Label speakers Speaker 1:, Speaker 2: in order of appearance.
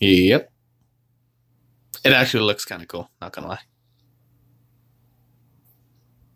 Speaker 1: Yep. It actually looks kind of cool, not gonna lie.